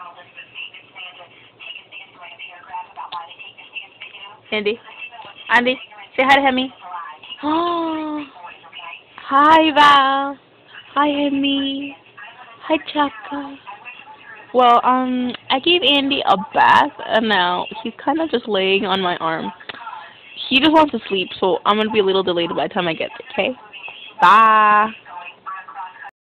Andy. Andy, say hi to Hemi. Oh, hi Val. Hi Hemi. Hi Chaka. Well, I gave Andy a bath, and now he's kind of just laying on my arm. He just wants to sleep, so I'm gonna be a little delayed by the time I get there. Okay. Bye.